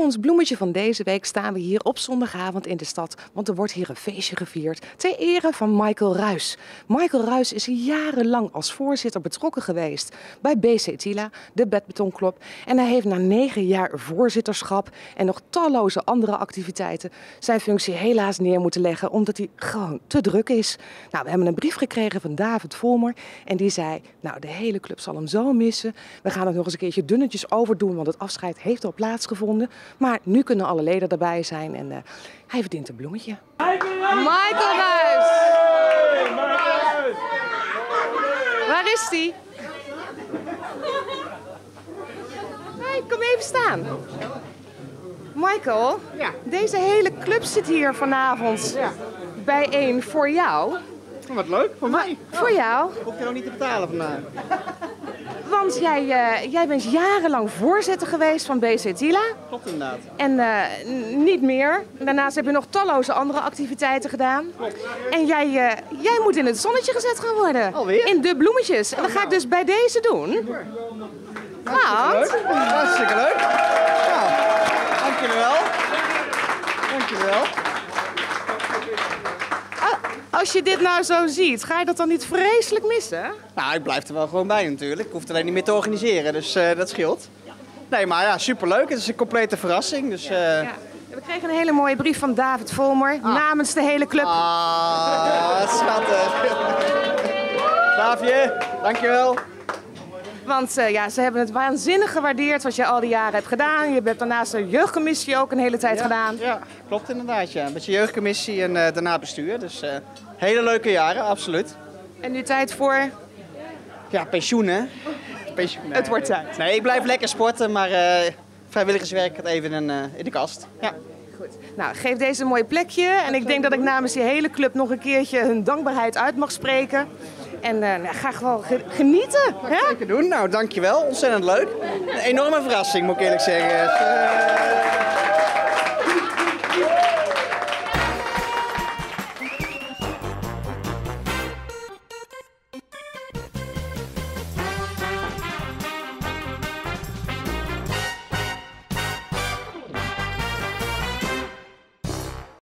ons bloemetje van deze week staan we hier op zondagavond in de stad. Want er wordt hier een feestje gevierd ter ere van Michael Ruijs. Michael Ruijs is jarenlang als voorzitter betrokken geweest bij BC Tila, de badmintonclub. En hij heeft na 9 jaar voorzitterschap en nog talloze andere activiteiten zijn functie helaas neer moeten leggen omdat hij gewoon te druk is. Nou, we hebben een brief gekregen van David Volmer en die zei, nou, de hele club zal hem zo missen. We gaan het nog eens een keertje dunnetjes overdoen, want het afscheid heeft al plaatsgevonden. Maar nu kunnen alle leden erbij zijn en hij verdient een bloemetje. Michael Ruijs! Waar is hij? Hey, kom even staan. Michael, Ja. deze hele club zit hier vanavond bijeen voor jou. Oh, wat leuk, voor mij. Voor jou, Hoef je nog niet te betalen vandaag. want jij bent jarenlang voorzitter geweest van BC Tila. Klopt inderdaad. En niet meer. Daarnaast heb je nog talloze andere activiteiten gedaan. En jij moet in het zonnetje gezet gaan worden. Alweer? In de bloemetjes. En dat ga ik dus bij deze doen. Want, Hartstikke leuk. Nou, dank jullie wel. Dank jullie wel. als je dit nou zo ziet, ga je dat dan niet vreselijk missen? Nou, ik blijf er wel gewoon bij natuurlijk. Ik hoef het alleen niet meer te organiseren, dus dat scheelt. Nee, maar ja, superleuk. Het is een complete verrassing. Dus, Ja. We kregen een hele mooie brief van David Volmer namens de hele club. wat schattig. Daafje, dankjewel. Want ze hebben het waanzinnig gewaardeerd wat je al die jaren hebt gedaan. Je hebt daarnaast de jeugdcommissie ook een hele tijd gedaan. Ja, klopt inderdaad. Ja. Een beetje jeugdcommissie en daarna bestuur. Dus hele leuke jaren, absoluut. En nu tijd voor... Ja, pensioen hè. Pensioen, nee. Het wordt tijd. Nee, ik blijf lekker sporten, maar vrijwilligerswerk gaat even in de kast. Ja. Goed. Nou, geef deze een mooi plekje. En ik denk dat ik namens die hele club nog een keertje hun dankbaarheid uit mag spreken. En ga gewoon genieten. Ga ik zeker doen. Nou, dankjewel. Ontzettend leuk. Een enorme verrassing, moet ik eerlijk zeggen.